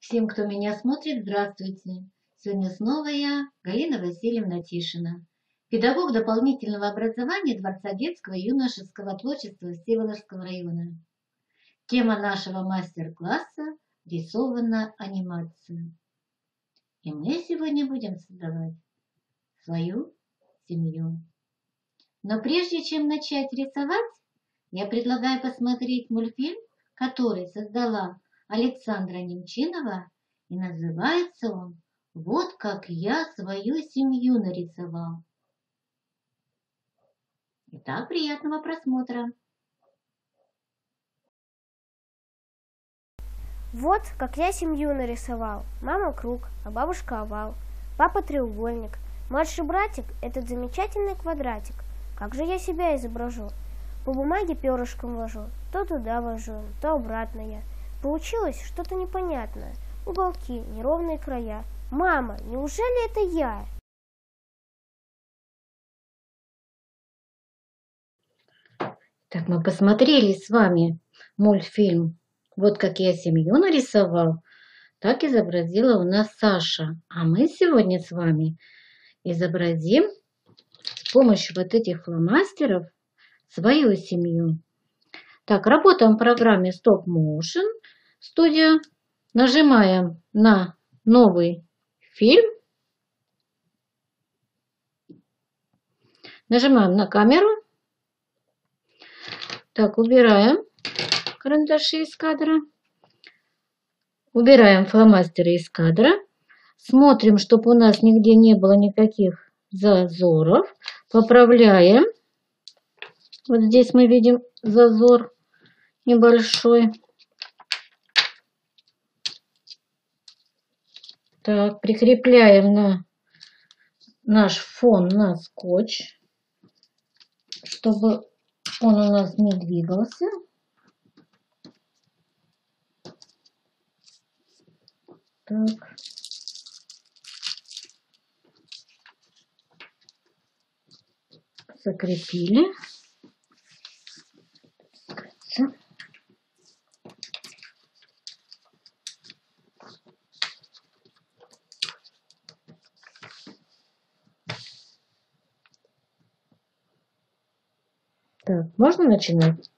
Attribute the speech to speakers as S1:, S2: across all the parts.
S1: Всем, кто меня смотрит, здравствуйте! Сегодня снова я, Галина Васильевна Тишина, педагог дополнительного образования Дворца детского и юношеского творчества Всеволожского района. Тема нашего мастер-класса – рисованная анимация. И мы сегодня будем создавать свою семью. Но прежде чем начать рисовать, я предлагаю посмотреть мультфильм, который создала Александра Немчинова, и называется он «Вот как я свою семью нарисовал». Итак, приятного просмотра.
S2: Вот как я семью нарисовал. Мама круг, а бабушка овал. Папа треугольник. Младший братик – этот замечательный квадратик. Как же я себя изображу? По бумаге перышком вожу. То туда вожу, то обратно я. Получилось что-то непонятное. Уголки, неровные края. Мама, неужели это я?
S1: Так, мы посмотрели с вами мультфильм «Вот как я семью нарисовал». Так изобразила у нас Саша. А мы сегодня с вами изобразим с помощью вот этих фломастеров свою семью. Так, работаем в программе Stop Motion Studio. Нажимаем на новый фильм. Нажимаем на камеру. Так, убираем карандаши из кадра. Убираем фломастеры из кадра. Смотрим, чтобы у нас нигде не было никаких зазоров. Поправляем. Вот здесь мы видим зазор небольшой. Так, прикрепляем на наш фон на скотч, чтобы он у нас не двигался. Так. Закрепили. Так, можно начинать?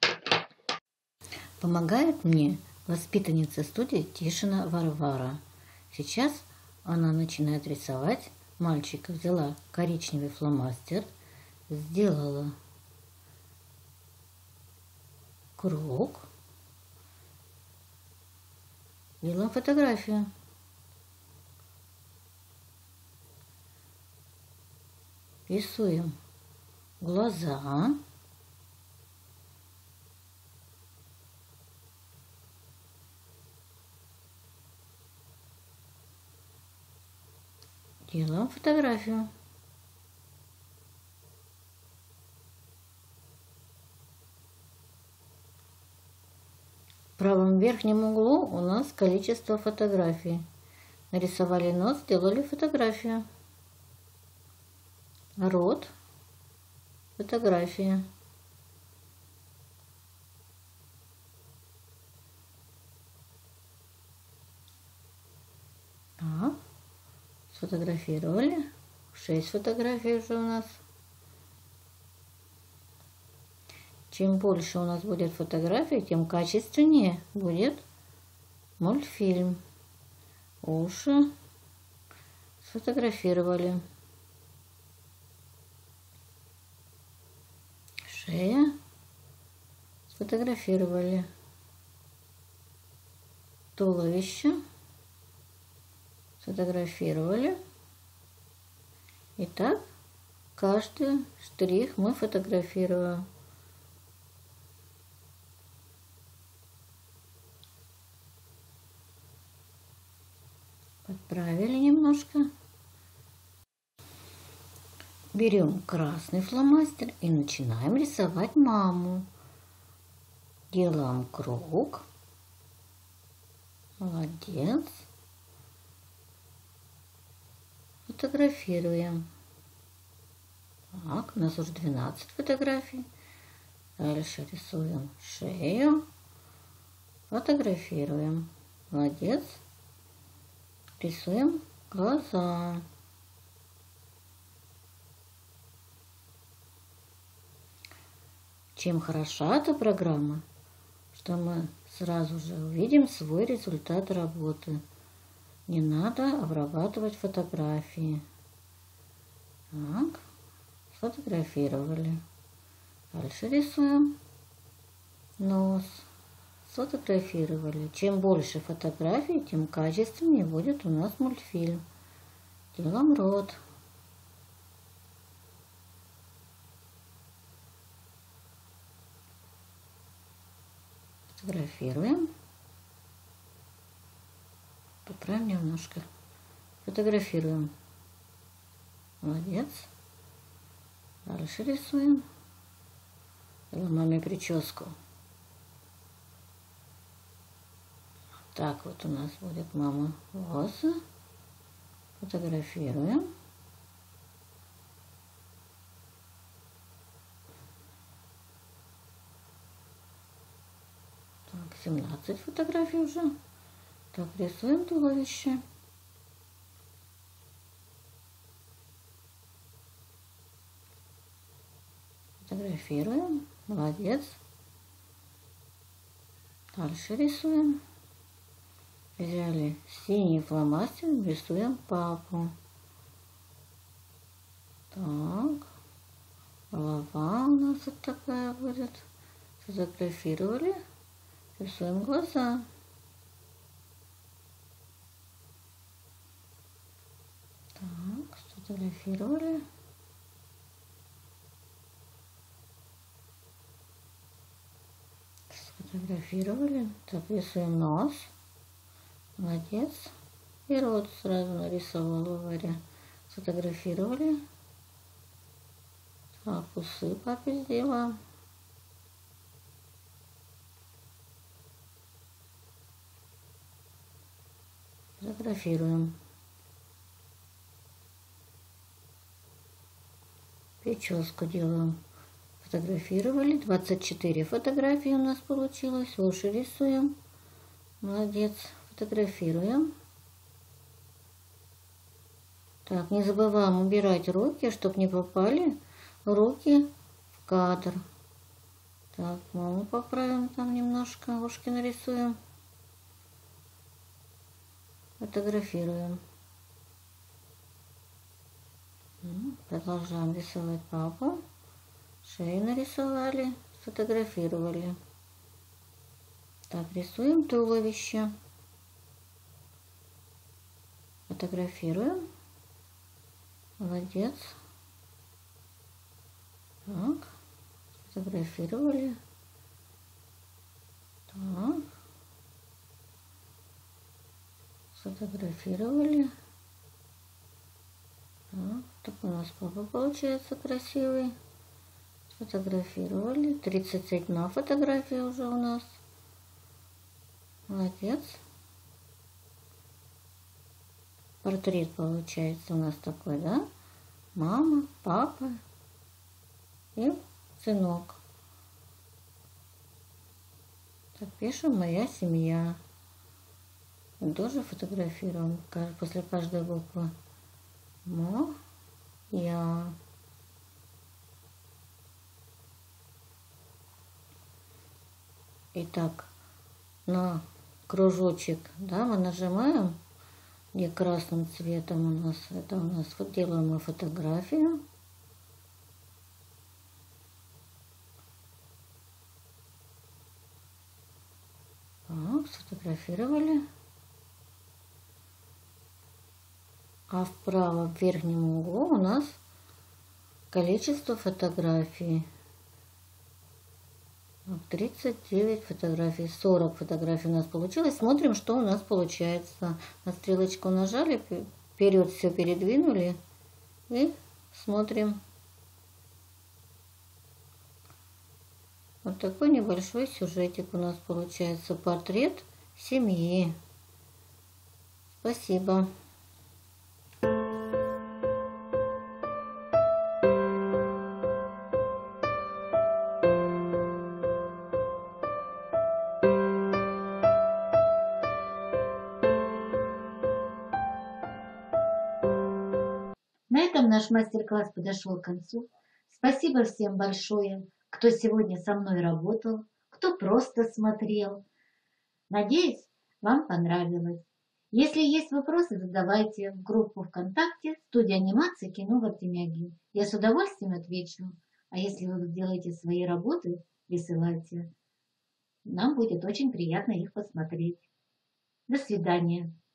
S1: Помогает мне воспитанница студии Тишина Варвара. Сейчас она начинает рисовать. Мальчика взяла коричневый фломастер, сделала круг, взяла фотографию. Рисуем глаза. Делаем фотографию. В правом верхнем углу у нас количество фотографий. Нарисовали нос, сделали фотографию. Рот, фотография. Так, сфотографировали. 6 фотографий уже у нас. Чем больше у нас будет фотографий, тем качественнее будет мультфильм. Уши сфотографировали. Шея сфотографировали. Туловище сфотографировали. Итак, каждый штрих мы фотографируем. Подправили немножко. Берем красный фломастер и начинаем рисовать маму. Делаем круг. Молодец. Фотографируем. Так, у нас уже 12 фотографий. Дальше рисуем шею. Фотографируем. Молодец.
S3: Рисуем глаза. Чем хороша эта программа, что мы сразу же увидим свой результат работы. Не надо обрабатывать фотографии. Так, сфотографировали. Дальше рисуем нос. Сфотографировали. Чем больше фотографий, тем качественнее будет у нас мультфильм. Делаем рот. Фотографируем. Поправим немножко. Фотографируем. Молодец. Дальше рисуем. Делаем маме прическу. Так вот у нас будет мама волосы. Фотографируем. Так, 17 фотографий уже. Так, рисуем туловище. Фотографируем. Молодец. Дальше рисуем. Взяли синий фломастер, рисуем папу. Так. Голова у нас вот такая будет. Сфотографировали. Рисуем глаза. Так, сфотографировали. Сфотографировали. Так, рисуем нос. Молодец. И рот сразу нарисовала Варя. Сфотографировали. Так, усы папе сделаем. Фотографируем. Прическу делаем. Фотографировали. 24 фотографии у нас получилось. Уши рисуем. Молодец. Фотографируем. Так, не забываем убирать руки, чтобы не попали руки в кадр. Так, маму поправим там немножко. Ушки нарисуем. Фотографируем. Продолжаем рисовать папу. Шею нарисовали. Сфотографировали. Так, рисуем туловище. Фотографируем. Молодец. Так. Сфотографировали. Так. Сфотографировали. Так, так у нас папа получается красивый. Сфотографировали. 31 фотография уже у нас. Молодец. Портрет получается у нас такой, да? Мама, папа и сынок. Так, пишем «Моя семья». Тоже фотографируем после каждой буквы. Моя. Итак, на кружочек, да, мы нажимаем, где красным цветом у нас, это у нас, вот делаем мы фотографию. Так, сфотографировали. А вправо в верхнем углу у нас количество фотографий. 39 фотографий, 40 фотографий у нас получилось. Смотрим, что у нас получается. На стрелочку нажали, вперед все передвинули и смотрим. Вот такой небольшой сюжетик у нас получается. Портрет семьи. Спасибо.
S1: На этом наш мастер-класс подошел к концу. Спасибо всем большое, кто сегодня со мной работал, кто просто смотрел. Надеюсь, вам понравилось. Если есть вопросы, задавайте в группу ВКонтакте «Студия анимации кино в Артемиаге». Я с удовольствием отвечу. А если вы сделаете свои работы, присылайте. Нам будет очень приятно их посмотреть. До свидания.